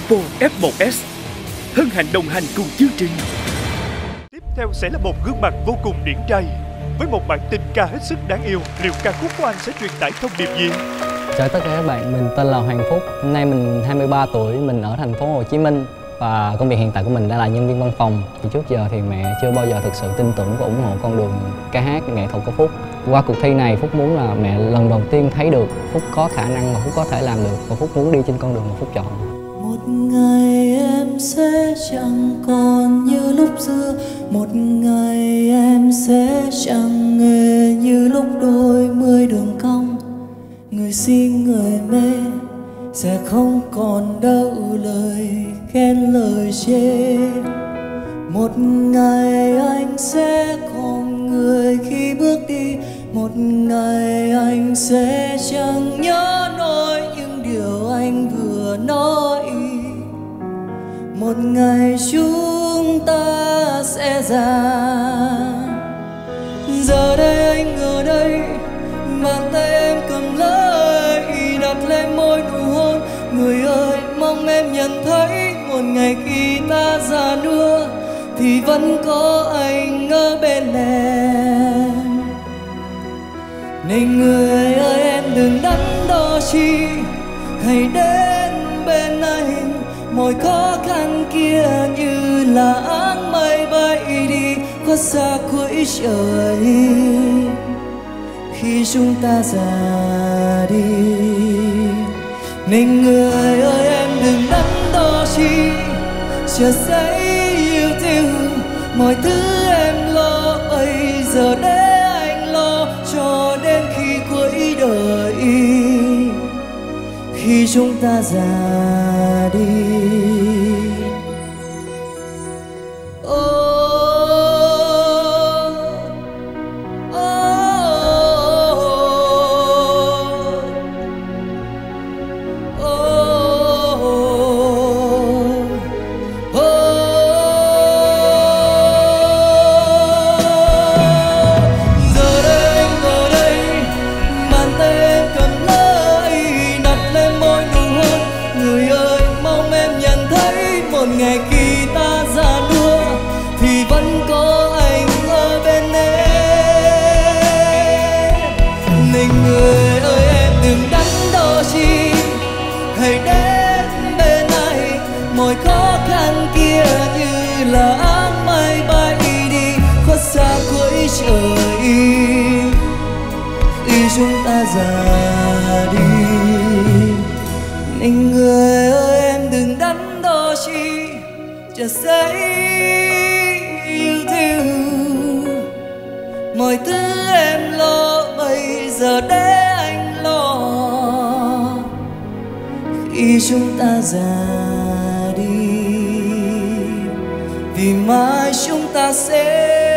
Oppo F1s hân hạnh đồng hành cùng chương trình. Tiếp theo sẽ là một gương mặt vô cùng điển trai với một bản tình ca hết sức đáng yêu. Liệu ca khúc của anh sẽ truyền tải thông điệp gì? Chào tất cả các bạn, mình tên là Hoàng Phúc. Hôm nay mình 23 tuổi, mình ở thành phố Hồ Chí Minh và công việc hiện tại của mình đã là nhân viên văn phòng. Thì trước giờ thì mẹ chưa bao giờ thực sự tin tưởng và ủng hộ con đường ca hát nghệ thuật của Phúc. Qua cuộc thi này Phúc muốn là mẹ lần đầu tiên thấy được Phúc có khả năng và Phúc có thể làm được, và Phúc muốn đi trên con đường mà Phúc chọn. Một ngày em sẽ chẳng còn như lúc xưa, một ngày em sẽ chẳng hề như lúc đôi mươi đường cong. Người si người mê sẽ không còn đâu lời khen lời chê. Một ngày anh sẽ còn người khi bước đi, một ngày anh sẽ chẳng nhớ nổi những điều anh vừa nói. Một ngày chúng ta sẽ già. Giờ đây anh ở đây, bàn tay em cầm lấy, đặt lên môi nụ hôn. Người ơi, mong em nhận thấy một ngày khi ta già nua thì vẫn có anh ở bên em. Nên người ơi em đừng đắn đo chi, hãy đến bên anh. Mọi khó khăn kia như là áng mây bay đi khuất xa cuối trời khi chúng ta già đi. Nên người ơi em đừng đắn đo chi, chờ giây yêu thương mọi thứ em lo bây giờ để anh lo cho đến khi cuối đời khi chúng ta già đi. Một ngày khi ta già nua thì vẫn có anh ở bên em. Nên người ơi em đừng đắn đo chi, hãy đến bên anh. Mọi khó khăn kia như là áng mây bay đi khuất xa cuối trời khi chúng ta già đi. Nên người ơi em đừng đắn đo chi, chờ giây yêu thương mọi thứ em lo bây giờ để anh lo khi chúng ta già đi, vì mai chúng ta sẽ